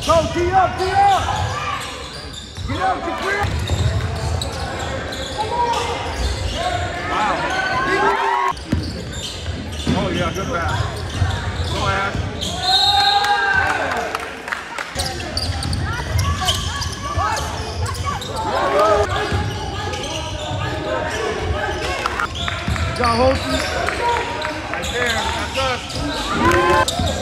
Go, tee up, tee up! Get up, get clear! Wow. Oh yeah, good pass. Go Ash. Good job, Holsey. Right there, that's us.